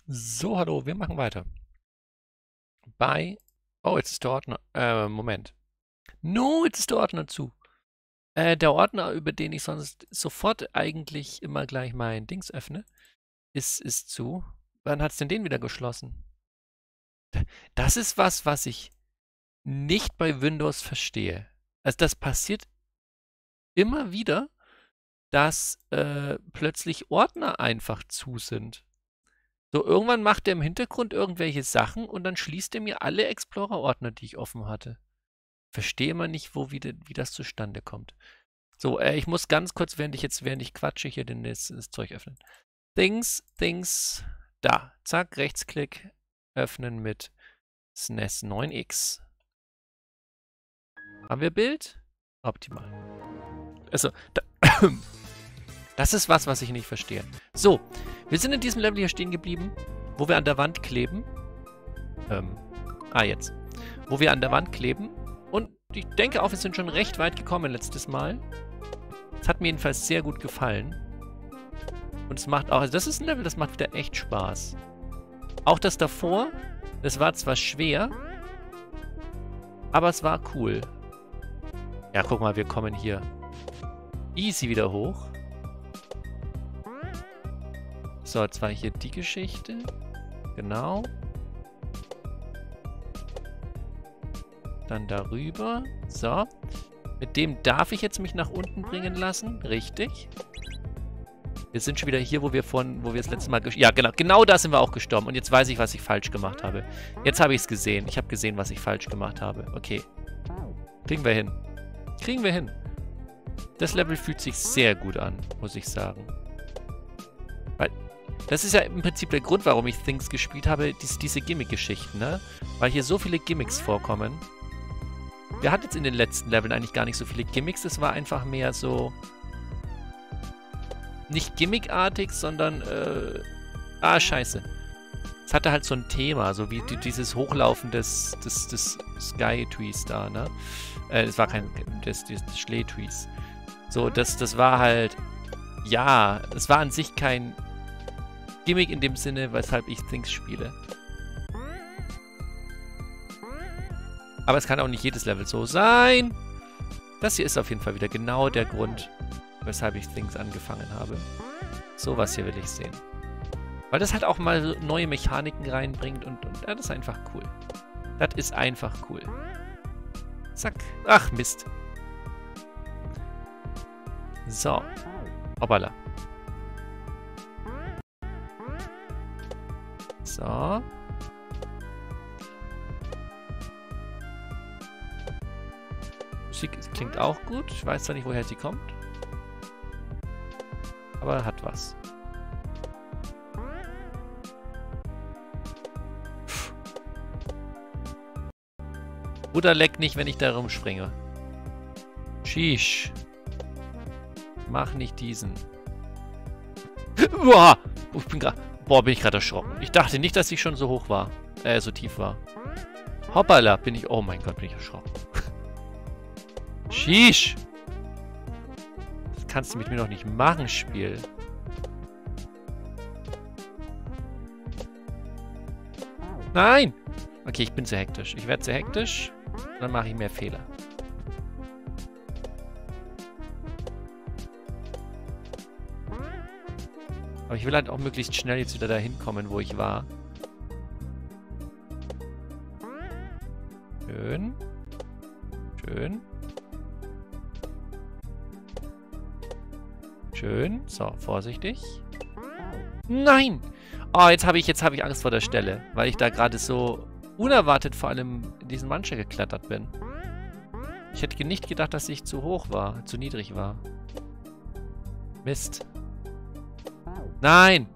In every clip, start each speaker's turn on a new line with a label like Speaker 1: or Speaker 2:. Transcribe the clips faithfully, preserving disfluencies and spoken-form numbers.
Speaker 1: So, hallo, wir machen weiter. Bei... Oh, jetzt ist der Ordner... Äh, Moment. No, jetzt ist der Ordner zu. Äh, der Ordner, über den ich sonst sofort eigentlich immer gleich mein Dings öffne, ist, ist zu. Wann hat's denn den wieder geschlossen? Das ist was, was ich nicht bei Windows verstehe. Also das passiert immer wieder, dass äh, plötzlich Ordner einfach zu sind. So, irgendwann macht er im Hintergrund irgendwelche Sachen und dann schließt er mir alle Explorer-Ordner, die ich offen hatte. Verstehe immer nicht, wo, wie, de, wie das zustande kommt. So, äh, ich muss ganz kurz, während ich jetzt, während ich quatsche, hier den, das, das Zeug öffnen. Things, Things, da. Zack, Rechtsklick, öffnen mit S N E S neun X. Haben wir Bild? Optimal. Also, da, das ist was, was ich nicht verstehe. So, wir sind in diesem Level hier stehen geblieben, wo wir an der Wand kleben. Ähm, ah, jetzt. Wo wir an der Wand kleben. Und ich denke auch, wir sind schon recht weit gekommen letztes Mal. Es hat mir jedenfalls sehr gut gefallen. Und es macht auch, also das ist ein Level, das macht wieder echt Spaß. Auch das davor, das war zwar schwer, aber es war cool. Ja, guck mal, wir kommen hier easy wieder hoch. So, jetzt war hier die Geschichte. Genau. Dann darüber. So. Mit dem darf ich jetzt mich nach unten bringen lassen. Richtig. Wir sind schon wieder hier, wo wir vorhin, wo wir das letzte Mal... Ja, genau. Genau da sind wir auch gestorben. Und jetzt weiß ich, was ich falsch gemacht habe. Jetzt habe ich es gesehen. Ich habe gesehen, was ich falsch gemacht habe. Okay. Kriegen wir hin. Kriegen wir hin. Das Level fühlt sich sehr gut an, muss ich sagen. Weil... Das ist ja im Prinzip der Grund, warum ich Things gespielt habe, dies, diese Gimmick-Geschichten, ne? Weil hier so viele Gimmicks vorkommen. Wir hatten jetzt in den letzten Leveln eigentlich gar nicht so viele Gimmicks, es war einfach mehr so... Nicht gimmickartig, sondern, äh... Ah, scheiße. Es hatte halt so ein Thema, so wie die, dieses Hochlaufen des, des, des Sky-Trees da, ne? Äh, es war kein... des, des Schlee-Trees. So, das, das war halt... Ja, es war an sich kein... Gimmick in dem Sinne, weshalb ich Things spiele. Aber es kann auch nicht jedes Level so sein. Das hier ist auf jeden Fall wieder genau der Grund, weshalb ich Things angefangen habe. Sowas hier will ich sehen. Weil das halt auch mal neue Mechaniken reinbringt und, und ja, das ist einfach cool. Das ist einfach cool. Zack. Ach, Mist. So. Hoppala. So. Musik klingt auch gut. Ich weiß zwar nicht, woher sie kommt. Aber hat was. Oder leck nicht, wenn ich da rumspringe. Sheesh. Mach nicht diesen. Uah! Ich bin gerade... Boah, bin ich gerade erschrocken. Ich dachte nicht, dass ich schon so hoch war. Äh, so tief war. Hoppala, bin ich... Oh mein Gott, bin ich erschrocken. Sheesh. Das kannst du mit mir noch nicht machen, Spiel. Nein! Okay, ich bin zu hektisch. Ich werde zu hektisch. Und dann mache ich mehr Fehler. Aber ich will halt auch möglichst schnell jetzt wieder dahin kommen, wo ich war. Schön. Schön. Schön. So, vorsichtig. Nein! Oh, jetzt habe ich, jetzt habe ich Angst vor der Stelle, weil ich da gerade so unerwartet vor allem in diesen Mancher geklettert bin. Ich hätte nicht gedacht, dass ich zu hoch war, zu niedrig war. Mist. Nein!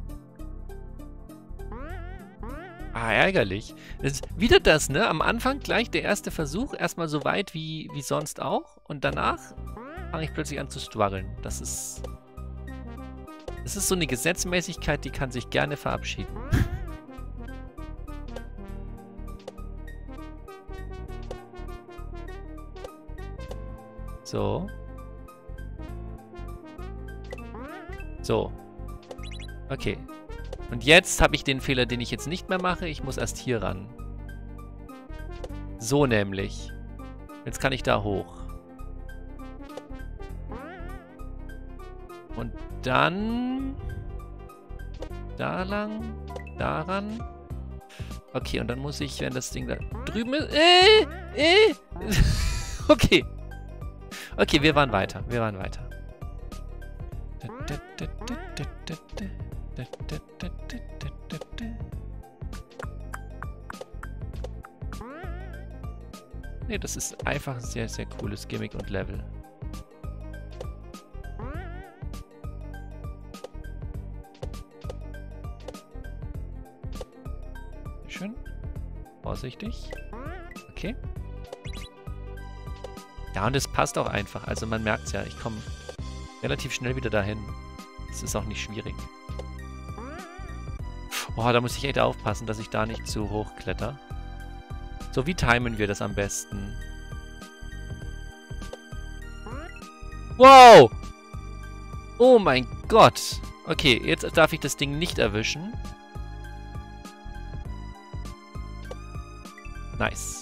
Speaker 1: Ah, ärgerlich. Das ist wieder das, ne? Am Anfang gleich der erste Versuch, erstmal so weit wie, wie sonst auch. Und danach fange ich plötzlich an zu struggeln. Das ist... Das ist so eine Gesetzmäßigkeit, die kann sich gerne verabschieden. So. So. Okay. Und jetzt habe ich den Fehler, den ich jetzt nicht mehr mache. Ich muss erst hier ran. So nämlich. Jetzt kann ich da hoch. Und dann... Da lang. Daran. Okay, und dann muss ich, wenn das Ding da drüben ist... Äh, äh. Okay. Okay, wir waren weiter. Wir waren weiter. Ne, das ist einfach ein sehr, sehr cooles Gimmick und Level. Schön. Vorsichtig. Okay. Ja, und es passt auch einfach. Also man merkt es ja, ich komme relativ schnell wieder dahin. Es ist auch nicht schwierig. Oh, da muss ich echt aufpassen, dass ich da nicht zu hoch kletter. So, wie timen wir das am besten? Wow! Oh mein Gott! Okay, jetzt darf ich das Ding nicht erwischen. Nice.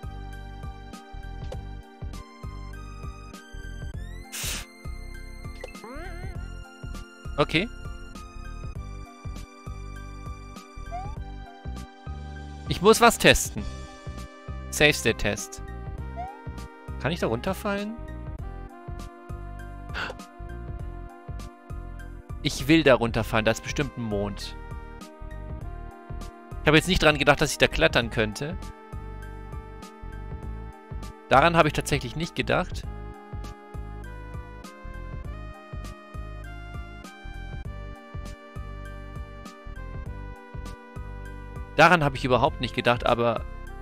Speaker 1: Okay. Ich muss was testen. Safe State Test. Kann ich da runterfallen? Ich will da runterfallen. Da ist bestimmt ein Mond. Ich habe jetzt nicht dran gedacht, dass ich da klettern könnte. Daran habe ich tatsächlich nicht gedacht. Daran habe ich überhaupt nicht gedacht, aber...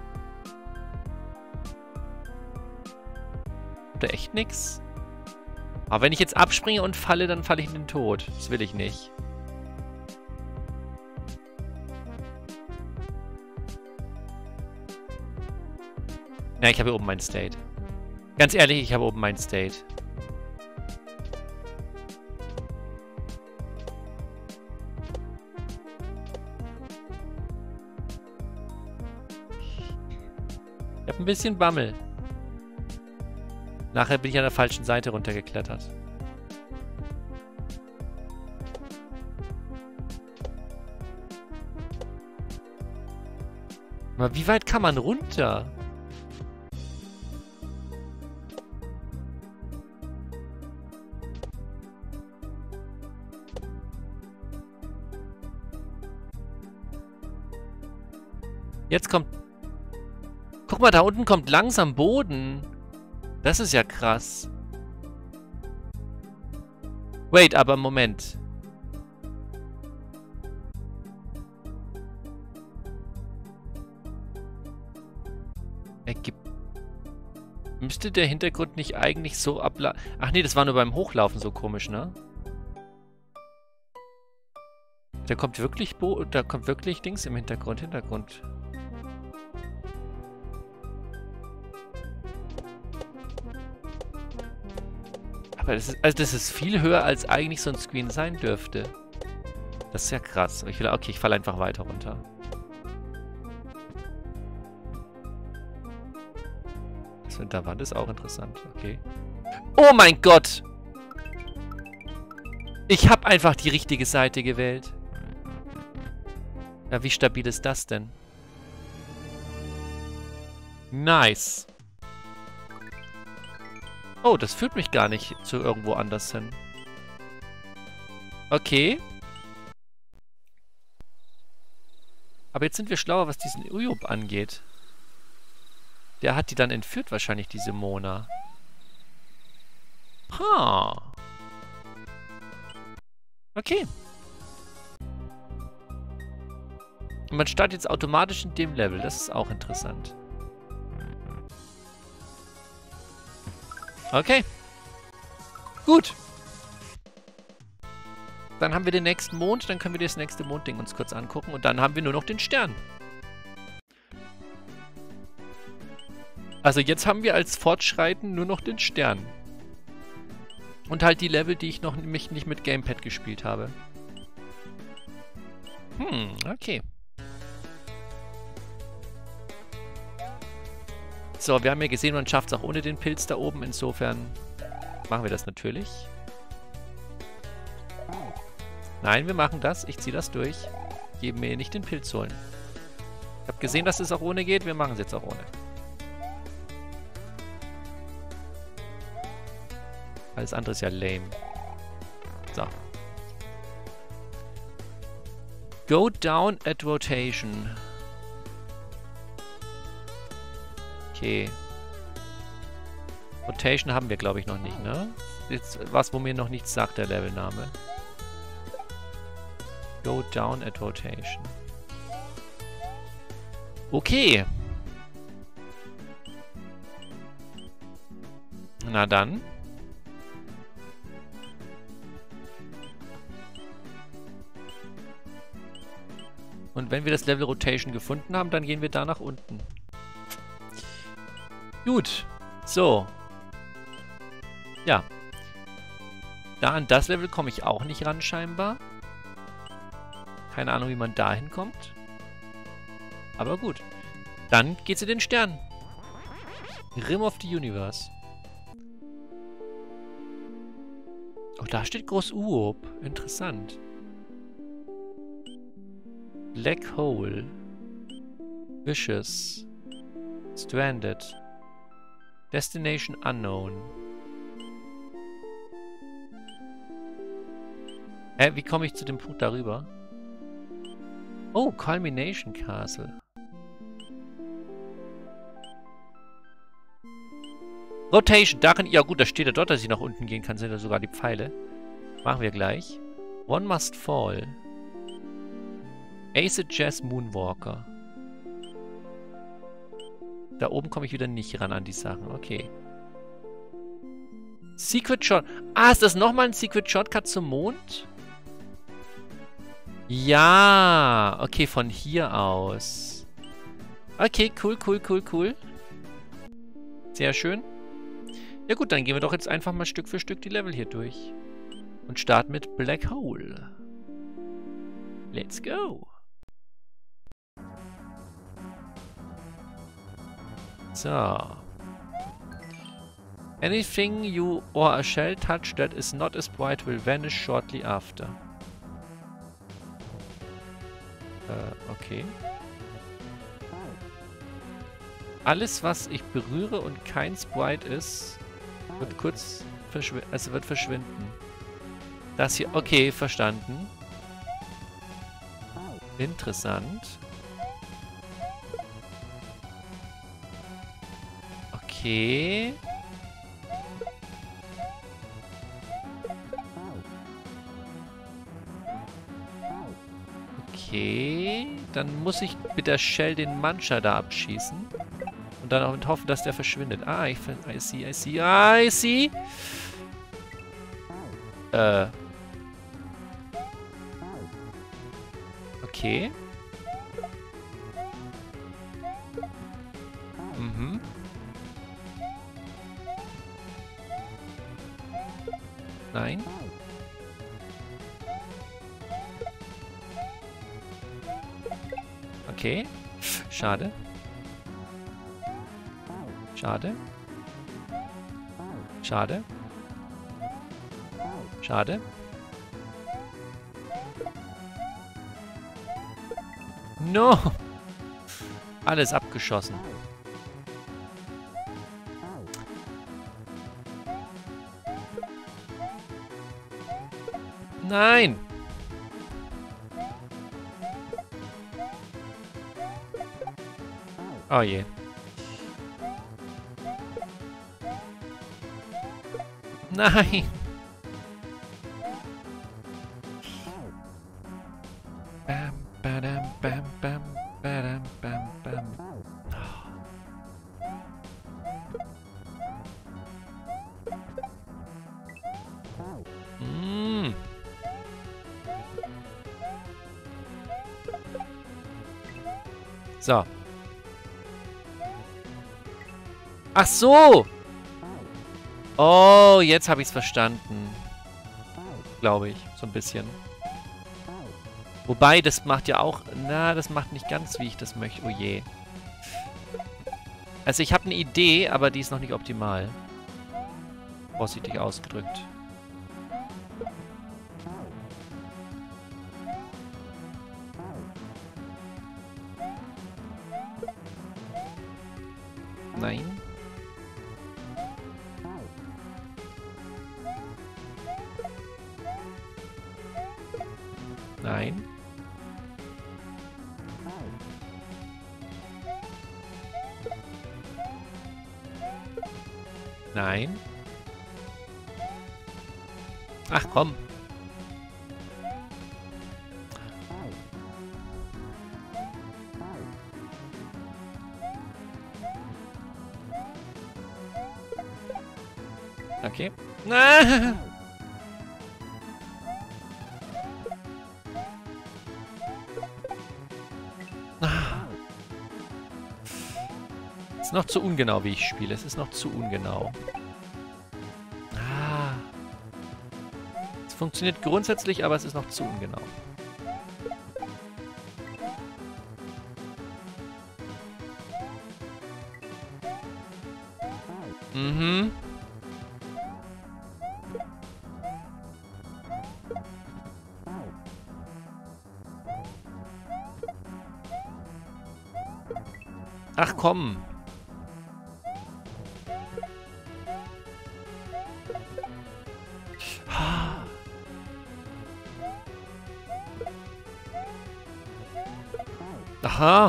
Speaker 1: Oder echt nix? Aber wenn ich jetzt abspringe und falle, dann falle ich in den Tod. Das will ich nicht. Ja, ich habe hier oben mein State. Ganz ehrlich, ich habe oben mein State. Ich habe ein bisschen Bammel. Nachher bin ich an der falschen Seite runtergeklettert. Aber wie weit kann man runter? Jetzt kommt... Guck mal, da unten kommt langsam Boden. Das ist ja krass. Wait, aber Moment. Ergibt... Müsste der Hintergrund nicht eigentlich so ablaufen? Ach nee, das war nur beim Hochlaufen so komisch, ne? Da kommt wirklich Bo... Da kommt wirklich Dings im Hintergrund. Hintergrund. Aber das ist, also das ist viel höher, als eigentlich so ein Screen sein dürfte. Das ist ja krass. Ich will, okay, ich falle einfach weiter runter. Das mit der Wand ist auch interessant. Okay. Oh mein Gott! Ich habe einfach die richtige Seite gewählt. Ja, wie stabil ist das denn? Nice. Oh, das führt mich gar nicht zu irgendwo anders hin. Okay. Aber jetzt sind wir schlauer, was diesen Uyub angeht. Der hat die dann entführt wahrscheinlich, diese Mona. Ha. Okay. Und man startet jetzt automatisch in dem Level. Das ist auch interessant. Okay. Gut. Dann haben wir den nächsten Mond, dann können wir das nächste Mondding uns kurz angucken und dann haben wir nur noch den Stern. Also jetzt haben wir als Fortschreiten nur noch den Stern. Und halt die Level, die ich noch mich nicht mit Gamepad gespielt habe. Hm, okay. So, wir haben ja gesehen, man schafft es auch ohne den Pilz da oben. Insofern machen wir das natürlich. Nein, wir machen das. Ich ziehe das durch. Geben mir nicht den Pilz holen. Ich habe gesehen, dass es auch ohne geht. Wir machen es jetzt auch ohne. Alles andere ist ja lame. So. Go down at rotation. Okay. Rotation haben wir, glaube ich, noch nicht, ne? Jetzt was, wo mir noch nichts sagt, der Levelname. Go down at rotation. Okay. Na dann. Und wenn wir das Level Rotation gefunden haben, dann gehen wir da nach unten. Gut. So. Ja. Da an das Level komme ich auch nicht ran, scheinbar. Keine Ahnung, wie man da hinkommt. Aber gut. Dann geht's in den Stern. Rim of the Universe. Oh, da steht groß Uob. Interessant. Black Hole. Vicious. Stranded. Destination Unknown. Hä, wie komme ich zu dem Punkt darüber? Oh, Culmination Castle. Rotation, darin, ja gut, da steht ja dort, dass ich nach unten gehen kann, sind ja sogar die Pfeile. Machen wir gleich. One Must Fall. Acid Jazz Moonwalker. Da oben komme ich wieder nicht ran an die Sachen, okay. Secret Shot. Ah, ist das nochmal ein Secret Shortcut zum Mond? Ja, okay, von hier aus. Okay, cool, cool, cool, cool. Sehr schön. Ja gut, dann gehen wir doch jetzt einfach mal Stück für Stück die Level hier durch. Und starten mit Black Hole. Let's go. So. Anything you or a shell touch that is not as bright will vanish shortly after. Äh, okay. Alles, was ich berühre und kein Sprite ist, wird kurz verschwinden. Also wird verschwinden. Das hier, okay, verstanden. Interessant. Okay. Okay. Dann muss ich mit der Shell den Mancha da abschießen. Und dann auch hoffen, dass der verschwindet. Ah, ich finde... I see, I see, I see. Äh. Okay. Mhm. Nein. Okay. Schade. Schade. Schade. Schade. No! Alles abgeschossen. Nein! Oh je. Nein! Bam, badam, bam, bam, badam, bam, bam. Mm. So. Ach so! Oh, jetzt habe ich es verstanden. Glaube ich, so ein bisschen. Wobei, das macht ja auch... Na, das macht nicht ganz, wie ich das möchte. Oh je. Also ich habe eine Idee, aber die ist noch nicht optimal. Vorsichtig ausgedrückt. Nein. Nein. Nein. Ach komm. Okay. Ah. Ist noch zu ungenau, wie ich spiele. Es ist noch zu ungenau. Ah. Es funktioniert grundsätzlich, aber es ist noch zu ungenau. Mhm. Ach komm. Aha.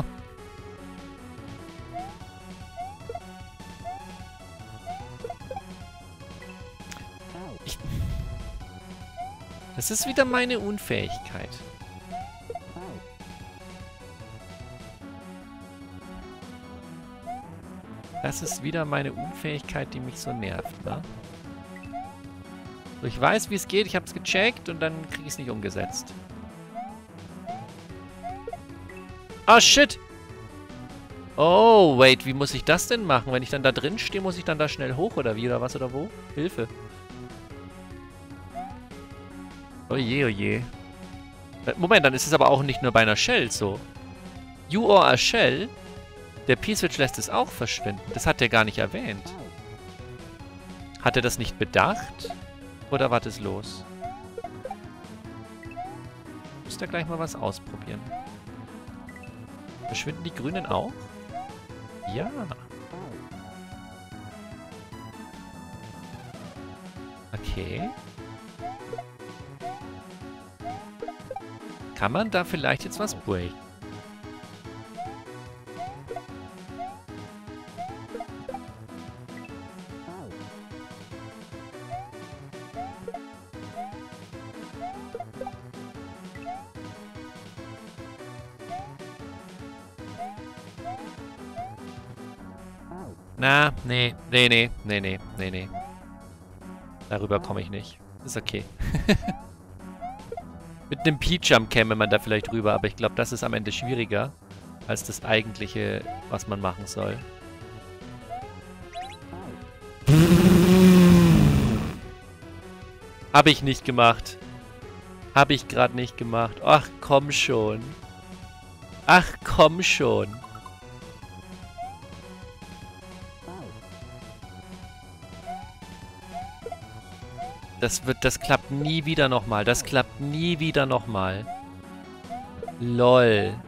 Speaker 1: Ich das ist wieder meine Unfähigkeit. Das ist wieder meine Unfähigkeit, die mich so nervt, ne? So, ich weiß, wie es geht, ich habe es gecheckt und dann kriege ich es nicht umgesetzt. Ah, shit! Oh, wait, wie muss ich das denn machen? Wenn ich dann da drin stehe, muss ich dann da schnell hoch oder wie oder was oder wo? Hilfe. Oje, oje. Moment, dann ist es aber auch nicht nur bei einer Shell so. You are a Shell? Der P-Switch lässt es auch verschwinden. Das hat er gar nicht erwähnt. Hat er das nicht bedacht? Oder war das los? Muss da gleich mal was ausprobieren. Verschwinden die Grünen auch? Ja. Okay. Kann man da vielleicht jetzt was breaken? Na, nee, nee, nee, nee, nee, nee, nee. Darüber komme ich nicht. Ist okay. Mit einem P-Jump käme man da vielleicht rüber, aber ich glaube, das ist am Ende schwieriger als das eigentliche, was man machen soll. Habe ich nicht gemacht. Habe ich gerade nicht gemacht. Ach, komm schon. Ach, komm schon. Das wird, das klappt nie wieder nochmal. Das klappt nie wieder nochmal. Lol.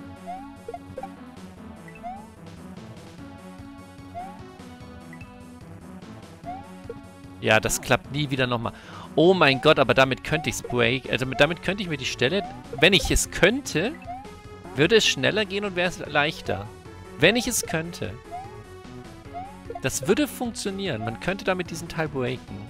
Speaker 1: Ja, das klappt nie wieder nochmal. Oh mein Gott, aber damit könnte ich es break. Also damit könnte ich mir die Stelle... Wenn ich es könnte, würde es schneller gehen und wäre es leichter. Wenn ich es könnte. Das würde funktionieren. Man könnte damit diesen Teil breaken.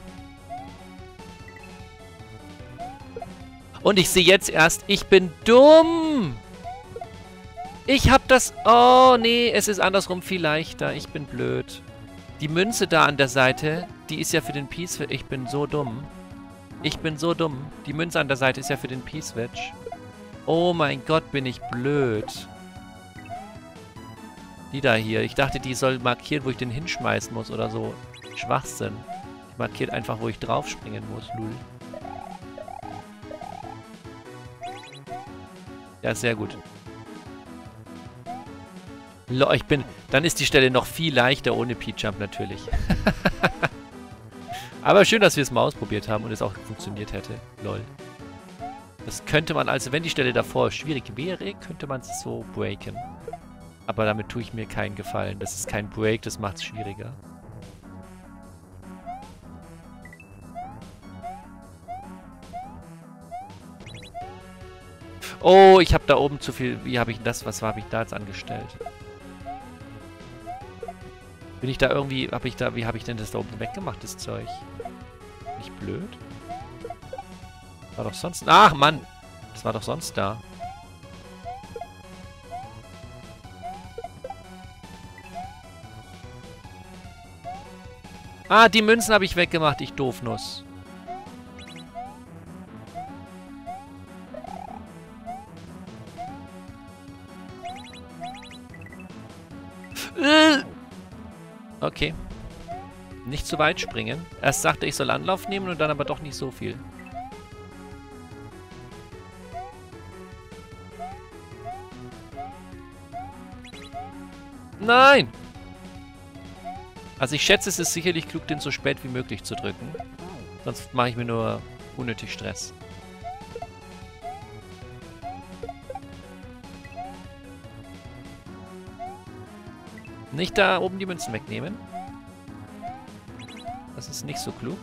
Speaker 1: Und ich sehe jetzt erst, ich bin dumm. Ich hab das... Oh, nee, es ist andersrum viel leichter. Ich bin blöd. Die Münze da an der Seite, die ist ja für den P-Switch. Ich bin so dumm. Ich bin so dumm. Die Münze an der Seite ist ja für den P-Switch. Oh mein Gott, bin ich blöd. Die da hier. Ich dachte, die soll markieren, wo ich den hinschmeißen muss oder so. Schwachsinn. Die markiert einfach, wo ich draufspringen muss. Lul. Ja, sehr gut. Lo, ich bin... Dann ist die Stelle noch viel leichter ohne P-Jump natürlich. Aber schön, dass wir es mal ausprobiert haben und es auch funktioniert hätte. Lol. Das könnte man, also wenn die Stelle davor schwierig wäre, könnte man es so breaken. Aber damit tue ich mir keinen Gefallen. Das ist kein Break, das macht es schwieriger. Oh, ich habe da oben zu viel... Wie habe ich das... Was habe ich da jetzt angestellt? Bin ich da irgendwie... Hab ich da... Wie habe ich denn das da oben weggemacht, das Zeug? Nicht blöd? War doch sonst... Ach, Mann! Das war doch sonst da. Ah, die Münzen habe ich weggemacht, ich Doofnuss. Okay. Nicht zu weit springen. Erst sagte ich soll Anlauf nehmen und dann aber doch nicht so viel. Nein! Also ich schätze, es ist sicherlich klug, den so spät wie möglich zu drücken. Sonst mache ich mir nur unnötig Stress. Nicht da oben die Münzen wegnehmen. Das ist nicht so klug.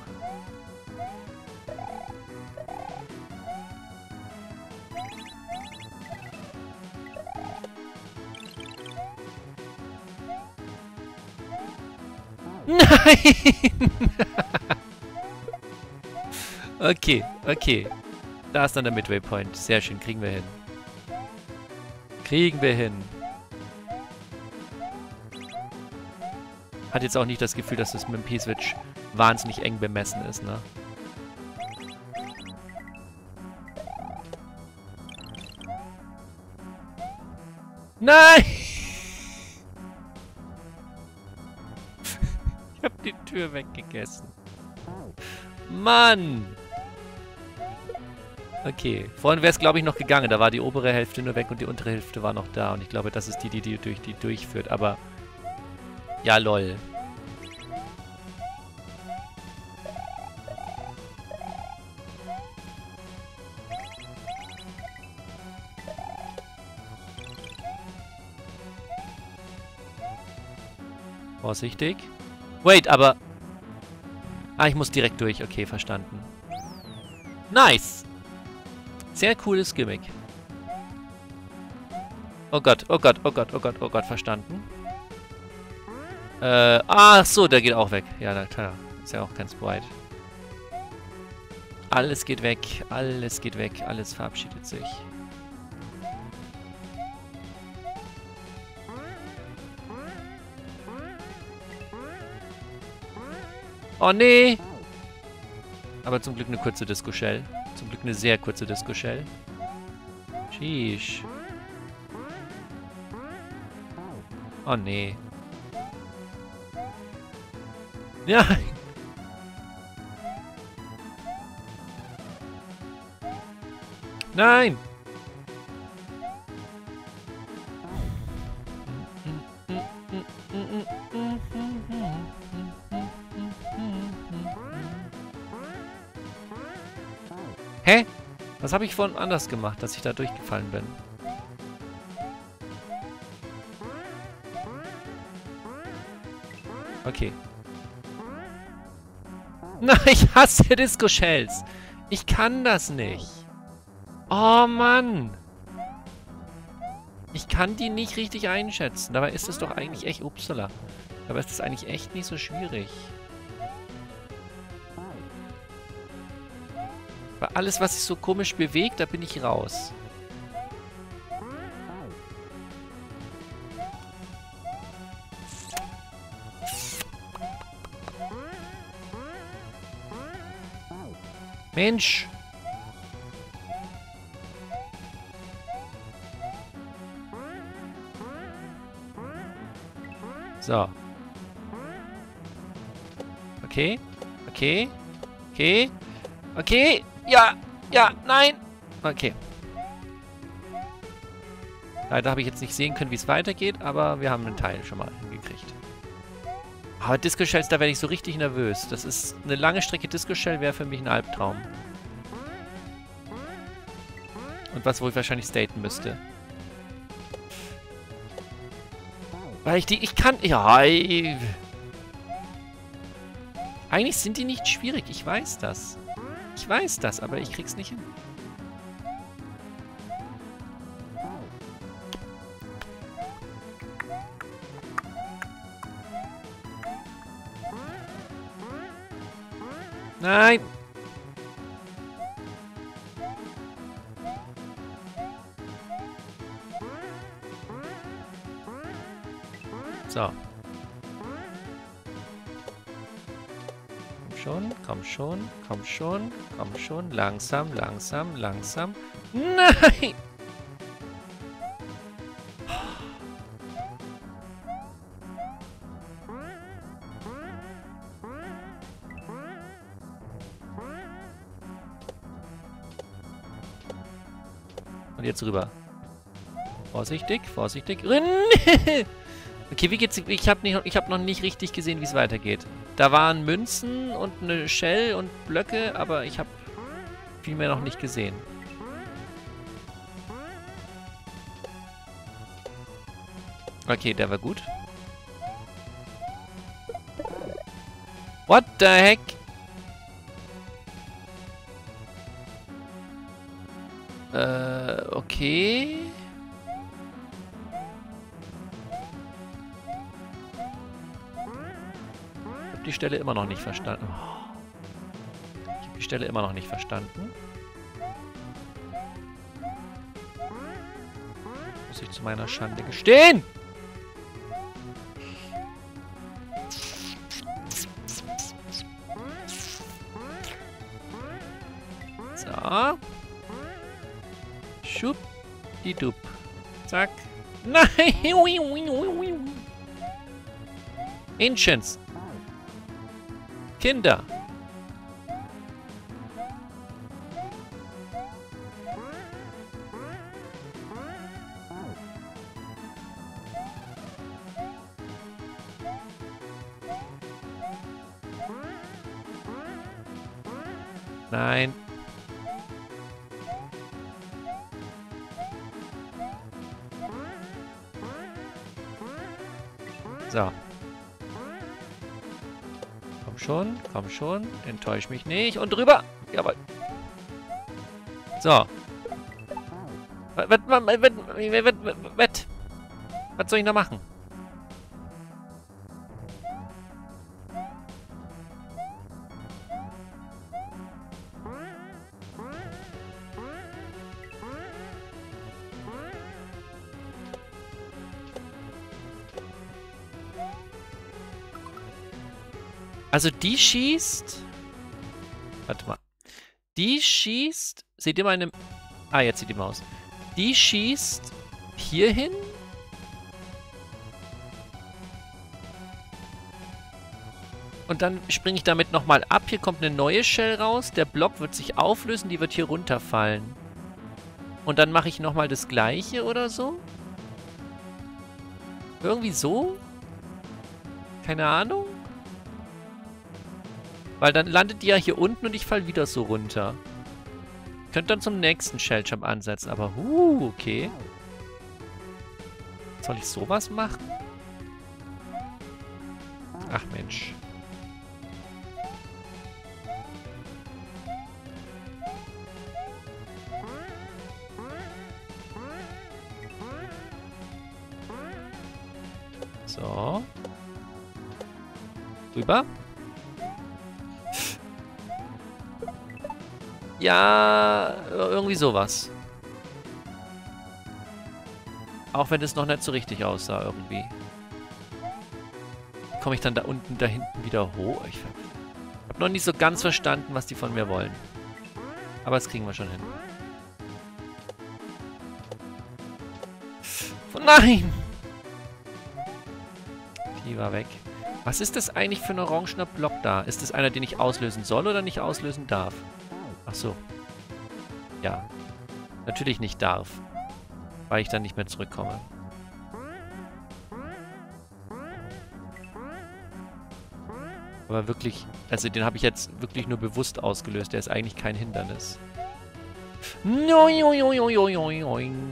Speaker 1: Nein! Okay, okay. Da ist dann der Midway Point. Sehr schön, kriegen wir hin. Kriegen wir hin. Hat jetzt auch nicht das Gefühl, dass das mit dem P-Switch wahnsinnig eng bemessen ist, ne? Nein! Ich hab die Tür weggegessen. Mann! Okay. Vorhin wäre es, glaube ich, noch gegangen. Da war die obere Hälfte nur weg und die untere Hälfte war noch da. Und ich glaube, das ist die, die, die durch die durchführt. Aber... Ja, lol. Vorsichtig. Wait, aber... Ah, ich muss direkt durch. Okay, verstanden. Nice! Sehr cooles Gimmick. Oh Gott, oh Gott, oh Gott, oh Gott, oh Gott, verstanden. Äh, ach so, der geht auch weg. Ja, na klar. Ist ja auch kein Sprite. Alles geht weg, alles geht weg, alles verabschiedet sich. Oh nee! Aber zum Glück eine kurze Disco-Shell. Zum Glück eine sehr kurze Disco-Shell. Sheesh. Oh nee. Ja! Nein! Hä? Was habe ich vorhin anders gemacht, dass ich da durchgefallen bin? Okay. Nein, ich hasse Disco-Shells. Ich kann das nicht. Oh, Mann. Ich kann die nicht richtig einschätzen. Dabei ist es doch eigentlich echt... Upsala. Dabei ist es eigentlich echt nicht so schwierig. Weil alles, was sich so komisch bewegt, da bin ich raus. Mensch! So. Okay. Okay. Okay. Okay. Ja. Ja. Nein. Okay. Leider habe ich jetzt nicht sehen können, wie es weitergeht, aber wir haben einen Teil schon mal hingekriegt. Aber Disco Shells, da werde ich so richtig nervös. Das ist eine lange Strecke Disco Shell, wäre für mich ein Albtraum. Und was, wo ich wahrscheinlich staten müsste. Weil ich die, ich kann, ja, ich, eigentlich sind die nicht schwierig, ich weiß das. Ich weiß das, aber ich krieg's nicht hin. Nein! So. Komm schon, komm schon, komm schon, komm schon. Langsam, langsam, langsam. Nein! Und jetzt rüber. Vorsichtig, vorsichtig. Okay, wie geht's? Ich habe nicht, ich hab noch nicht richtig gesehen, wie es weitergeht. Da waren Münzen und eine Shell und Blöcke, aber ich habe viel mehr noch nicht gesehen. Okay, der war gut. What the heck? Äh, okay. Ich habe die Stelle immer noch nicht verstanden. Ich habe die Stelle immer noch nicht verstanden. Muss ich zu meiner Schande gestehen. So. Schupp, die Dup. Zack. Nein! Ancients. Kinder. Nein. So. Komm schon, komm schon. Enttäusch mich nicht. Und drüber. Jawohl. So. Was, was, was, was, was, was soll ich noch machen? Also die schießt... Warte mal. Die schießt... Seht ihr meine... Ah, jetzt sieht die Maus. Die schießt hier hin. Und dann springe ich damit nochmal ab. Hier kommt eine neue Shell raus. Der Block wird sich auflösen. Die wird hier runterfallen. Und dann mache ich nochmal das gleiche oder so. Irgendwie so? Keine Ahnung. Weil dann landet die ja hier unten und ich falle wieder so runter. Könnt dann zum nächsten Shelljump ansetzen, aber huh, okay. Soll ich sowas machen? Ach Mensch. So. Rüber. Ja, irgendwie sowas. Auch wenn es noch nicht so richtig aussah irgendwie. Komme ich dann da unten, da hinten wieder hoch? Ich habe noch nicht so ganz verstanden, was die von mir wollen. Aber das kriegen wir schon hin. Oh nein! Die war weg. Was ist das eigentlich für ein orangener Block da? Ist das einer, den ich auslösen soll oder nicht auslösen darf? Ach so. Ja. Natürlich nicht darf. Weil ich dann nicht mehr zurückkomme. Aber wirklich, also den habe ich jetzt wirklich nur bewusst ausgelöst. Der ist eigentlich kein Hindernis. Noing.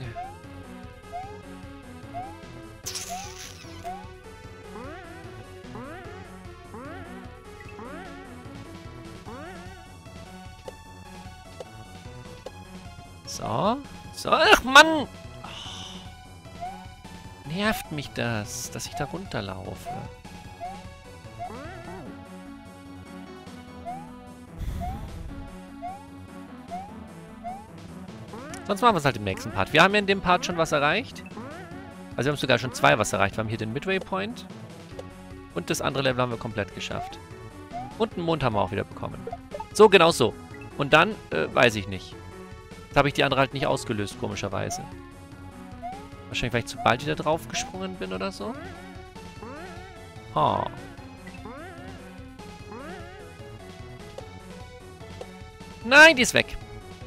Speaker 1: So. So. Ach, Mann! Oh. Nervt mich das, dass ich da runterlaufe. Sonst machen wir es halt im nächsten Part. Wir haben ja in dem Part schon was erreicht. Also wir haben sogar schon zwei was erreicht. Wir haben hier den Midway Point. Und das andere Level haben wir komplett geschafft. Und einen Mond haben wir auch wieder bekommen. So, genau so. Und dann, äh, weiß ich nicht. Jetzt habe ich die andere halt nicht ausgelöst, komischerweise. Wahrscheinlich, weil ich zu bald wieder drauf gesprungen bin oder so. Oh. Nein, die ist weg.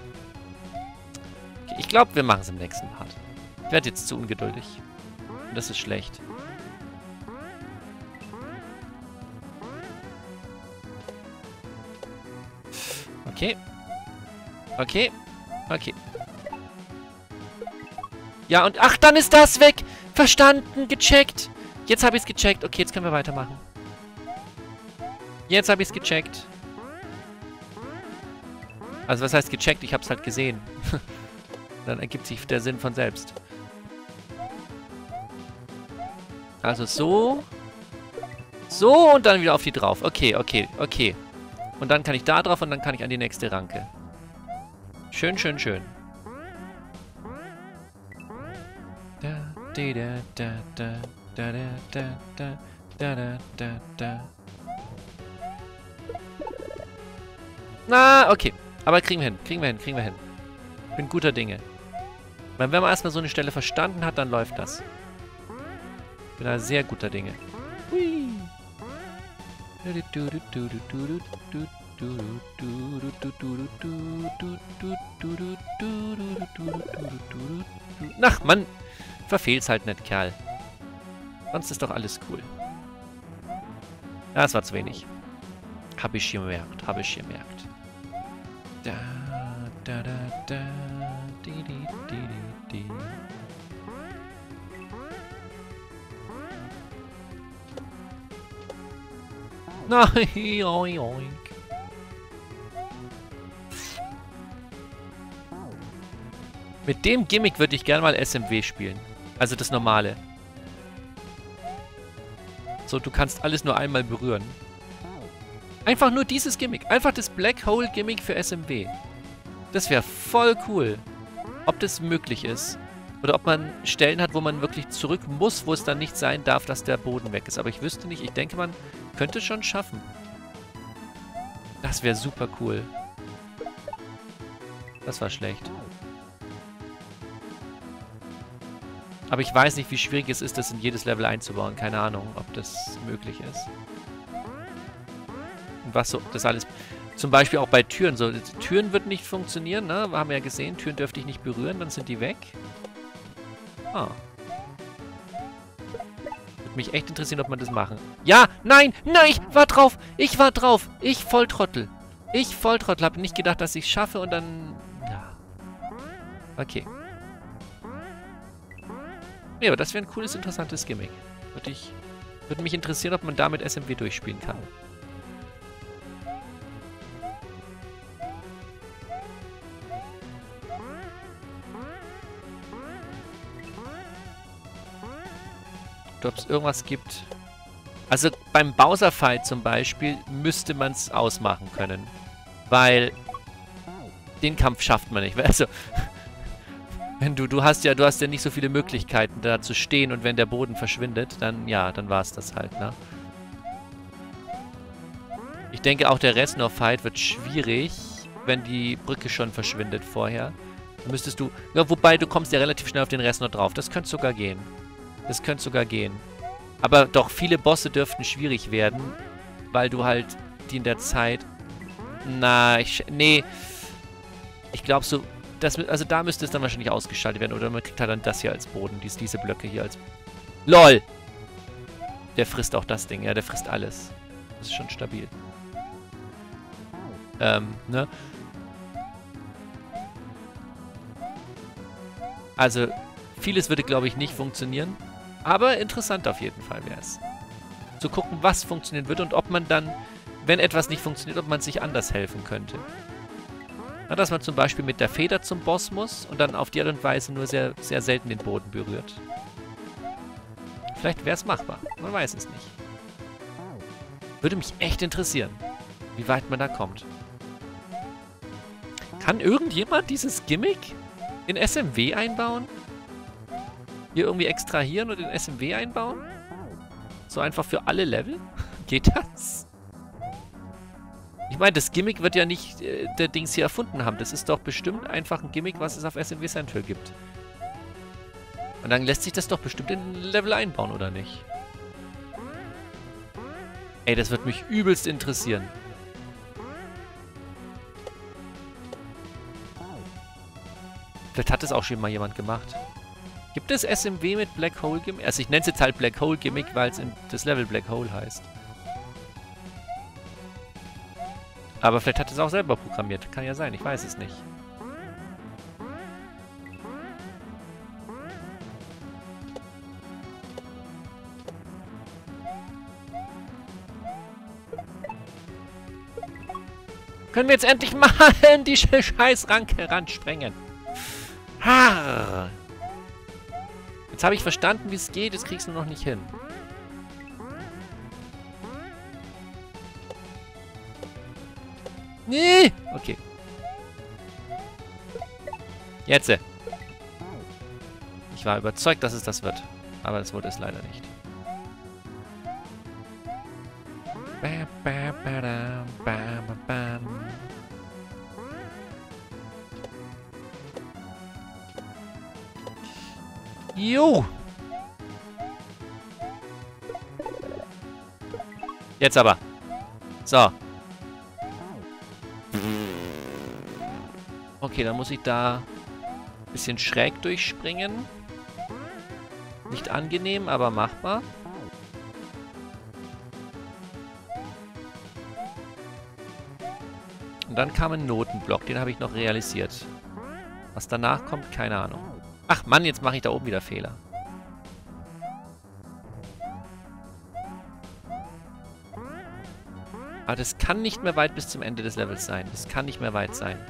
Speaker 1: Okay, ich glaube, wir machen es im nächsten Part. Ich werde jetzt zu ungeduldig. Und das ist schlecht. Okay. Okay. Okay. Ja, und ach, dann ist das weg. Verstanden, gecheckt. Jetzt habe ich es gecheckt. Okay, jetzt können wir weitermachen. Jetzt habe ich es gecheckt. Also, was heißt gecheckt? Ich habe es halt gesehen. Dann ergibt sich der Sinn von selbst. Also so. So und dann wieder auf die drauf. Okay, okay, okay. Und dann kann ich da drauf und dann kann ich an die nächste Ranke. Schön, schön, schön. Da, da, da, da, da, da, da, da, da, da, da. Na, okay. Aber kriegen wir hin, kriegen wir hin, kriegen wir hin. Bin guter Dinge. Weil wenn man erstmal so eine Stelle verstanden hat, dann läuft das. Bin da sehr guter Dinge. Hui. Ach, Mann. Verfehlt's halt nicht, Kerl. Sonst ist doch alles cool. Ah, das war zu wenig. Hab ich gemerkt, hab ich gemerkt. Da, da, da, da, di, di, di, di, di. Nein, oink, oink. Mit dem Gimmick würde ich gerne mal S M W spielen. Also das normale. So, du kannst alles nur einmal berühren. Einfach nur dieses Gimmick. Einfach das Black Hole Gimmick für S M W. Das wäre voll cool. Ob das möglich ist. Oder ob man Stellen hat, wo man wirklich zurück muss, wo es dann nicht sein darf, dass der Boden weg ist. Aber ich wüsste nicht. Ich denke, man könnte es schon schaffen. Das wäre super cool. Das war schlecht. Aber ich weiß nicht, wie schwierig es ist, das in jedes Level einzubauen. Keine Ahnung, ob das möglich ist. Und was so, das alles... Zum Beispiel auch bei Türen. So, Türen wird nicht funktionieren, ne? Wir haben ja gesehen, Türen dürfte ich nicht berühren, dann sind die weg. Ah. Würde mich echt interessieren, ob man das machen. Ja! Nein! Nein! Ich war drauf! Ich war drauf! Ich Volltrottel! Ich Volltrottel! Hab nicht gedacht, dass ich es schaffe und dann... Ja. Okay. Nee, aber das wäre ein cooles, interessantes Gimmick. Würde ich... Würde mich interessieren, ob man damit S M W durchspielen kann. Ob es irgendwas gibt. Also beim Bowser-Fight zum Beispiel müsste man es ausmachen können. Weil den Kampf schafft man nicht. Also, wenn du, du hast ja, du hast ja nicht so viele Möglichkeiten da zu stehen und wenn der Boden verschwindet, dann ja, dann war es das halt, ne? Ich denke auch der Reznor-Fight wird schwierig, wenn die Brücke schon verschwindet vorher. Dann müsstest du. Ja, wobei du kommst ja relativ schnell auf den Reznor drauf. Das könnte sogar gehen. Das könnte sogar gehen. Aber doch, viele Bosse dürften schwierig werden, weil du halt die in der Zeit... Na, ich... Nee. Ich glaube so... das, also da müsste es dann wahrscheinlich ausgeschaltet werden. Oder man kriegt halt dann das hier als Boden. Dies, diese Blöcke hier als... LOL! Der frisst auch das Ding. Ja, der frisst alles. Das ist schon stabil. Ähm, ne? Also, vieles würde, glaube ich, nicht funktionieren. Aber interessant auf jeden Fall wäre es. Zu gucken, was funktionieren würde und ob man dann, wenn etwas nicht funktioniert, ob man sich anders helfen könnte. Na, dass man zum Beispiel mit der Feder zum Boss muss und dann auf die Art und Weise nur sehr, sehr selten den Boden berührt. Vielleicht wäre es machbar. Man weiß es nicht. Würde mich echt interessieren, wie weit man da kommt. Kann irgendjemand dieses Gimmick in S M W einbauen? Hier irgendwie extrahieren und in S M W einbauen? So einfach für alle Level? Geht das? Ich meine, das Gimmick wird ja nicht äh, der Dings hier erfunden haben. Das ist doch bestimmt einfach ein Gimmick, was es auf S M W Central gibt. Und dann lässt sich das doch bestimmt in ein Level einbauen, oder nicht? Ey, das wird mich übelst interessieren. Vielleicht hat es auch schon mal jemand gemacht. Gibt es S M W mit Black Hole Gimmick? Also ich nenne es jetzt halt Black Hole Gimmick, weil es das Level Black Hole heißt. Aber vielleicht hat es auch selber programmiert. Kann ja sein, ich weiß es nicht. Können wir jetzt endlich mal in die scheiß Ranke ransprengen? Ha! Jetzt habe ich verstanden, wie es geht. Jetzt kriegst du noch nicht hin. Nee! Okay. Jetzt. Ich war überzeugt, dass es das wird. Aber es wurde es leider nicht. Bam, bam, badam, bam, bam. Jo! Jetzt aber. So. Okay, dann muss ich da ein bisschen schräg durchspringen. Nicht angenehm, aber machbar. Und dann kam ein Notenblock, den habe ich noch realisiert. Was danach kommt, keine Ahnung. Ach Mann, jetzt mache ich da oben wieder Fehler. Aber das kann nicht mehr weit bis zum Ende des Levels sein. Das kann nicht mehr weit sein.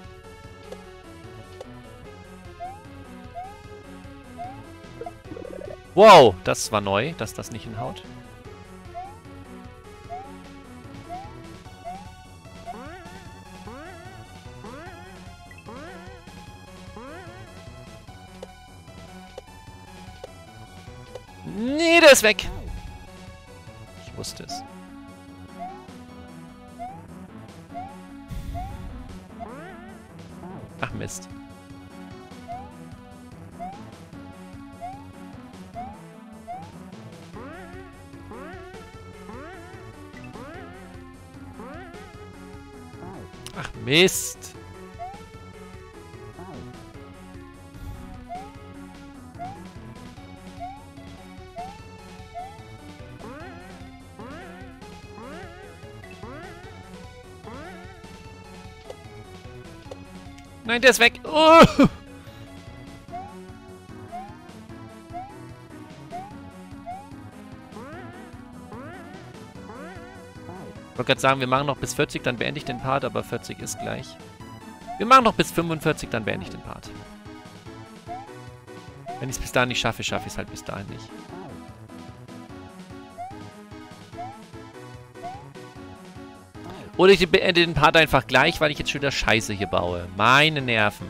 Speaker 1: Wow, das war neu, dass das nicht hinhaut. Nee, der ist weg. Ich wusste es. Ach Mist. Ach Mist. Nein, der ist weg. Oh! Ich wollte gerade sagen, wir machen noch bis vierzig, dann beende ich den Part, aber vierzig ist gleich. Wir machen noch bis fünfundvierzig, dann beende ich den Part. Wenn ich es bis dahin nicht schaffe, schaffe ich es halt bis dahin nicht. Oder ich beende den Part einfach gleich, weil ich jetzt schon wieder Scheiße hier baue. Meine Nerven.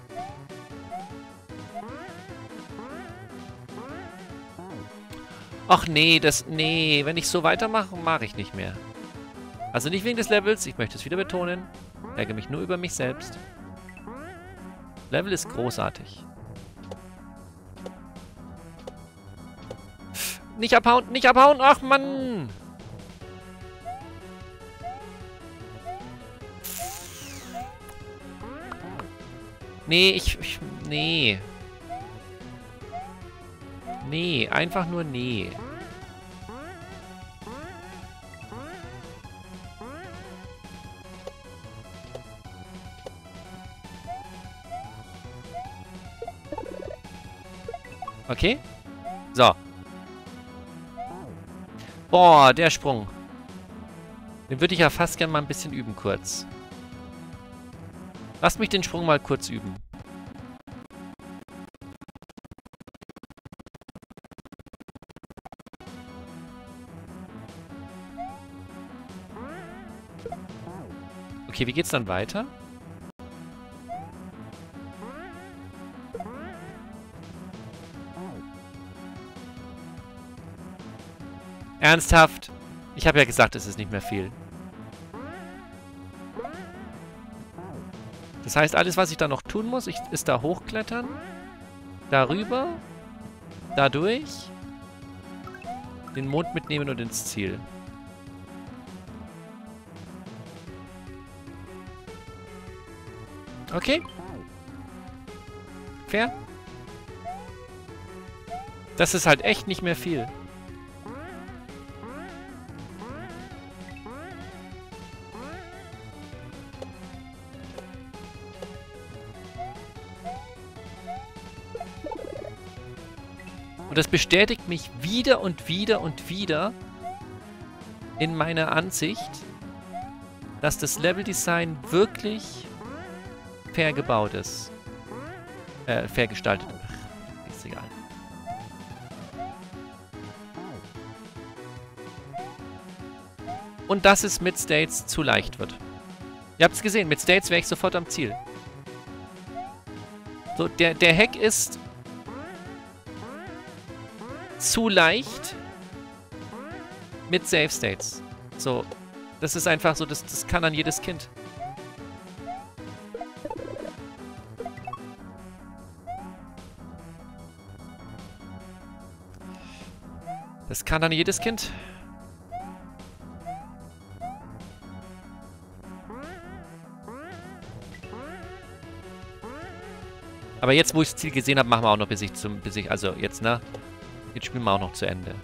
Speaker 1: Ach nee, das... Nee, wenn ich so weitermache, mache ich nicht mehr. Also nicht wegen des Levels, ich möchte es wieder betonen. Ich ärgere mich nur über mich selbst. Level ist großartig. Nicht abhauen, nicht abhauen, ach Mann! Nee, ich, ich... Nee. Nee, einfach nur nee. Okay. So. Boah, der Sprung. Den würde ich ja fast gerne mal ein bisschen üben kurz. Lass mich den Sprung mal kurz üben. Okay, wie geht's dann weiter? Ernsthaft? Ich habe ja gesagt, es ist nicht mehr viel. Das heißt, alles, was ich da noch tun muss, ich, ist da hochklettern, darüber, dadurch, den Mond mitnehmen und ins Ziel. Okay. Fair. Das ist halt echt nicht mehr viel. Und das bestätigt mich wieder und wieder und wieder in meiner Ansicht, dass das Leveldesign wirklich fair gebaut ist. Äh, fair gestaltet. Ach, ist egal. Und dass es mit States zu leicht wird. Ihr habt es gesehen, mit States wäre ich sofort am Ziel. So, der, der Hack ist zu leicht mit Save States. So, das ist einfach so, das, das kann dann jedes Kind. Das kann dann jedes Kind. Aber jetzt, wo ich das Ziel gesehen habe, machen wir auch noch bis ich zum, bis ich, also jetzt, ne? Jetzt spielen wir auch noch zu Ende.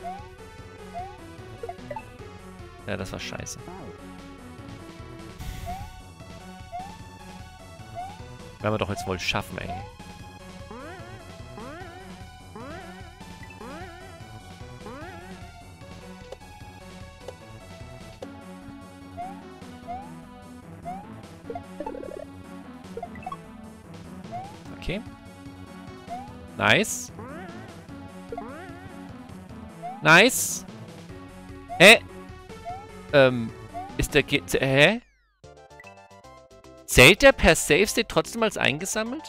Speaker 1: Ja, das war scheiße. Werden wir doch jetzt wohl schaffen, ey. Okay. Nice. Nice. Hä? Ähm, ist der... Ge hä? Zählt der per Save State trotzdem als eingesammelt?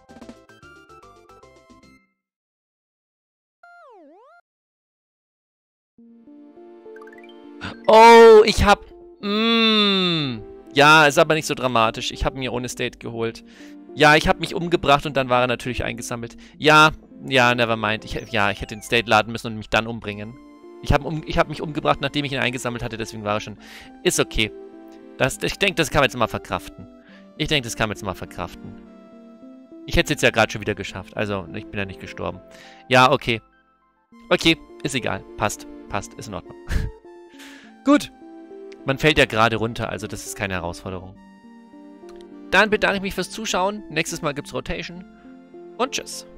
Speaker 1: Oh, ich hab... Mm, ja, ist aber nicht so dramatisch. Ich habe mir ohne State geholt. Ja, ich habe mich umgebracht und dann war er natürlich eingesammelt. Ja, ja, nevermind. Ich, ja, ich hätte den State laden müssen und mich dann umbringen. Ich habe um, ich hab mich umgebracht, nachdem ich ihn eingesammelt hatte, deswegen war er schon... Ist okay. Das, ich denke, das kann man jetzt mal verkraften. Ich denke, das kann man jetzt mal verkraften. Ich hätte es jetzt ja gerade schon wieder geschafft. Also, ich bin ja nicht gestorben. Ja, okay. Okay, ist egal. Passt, passt, ist in Ordnung. Gut. Man fällt ja gerade runter, also das ist keine Herausforderung. Dann bedanke ich mich fürs Zuschauen. Nächstes Mal gibt's Rotation. Und tschüss.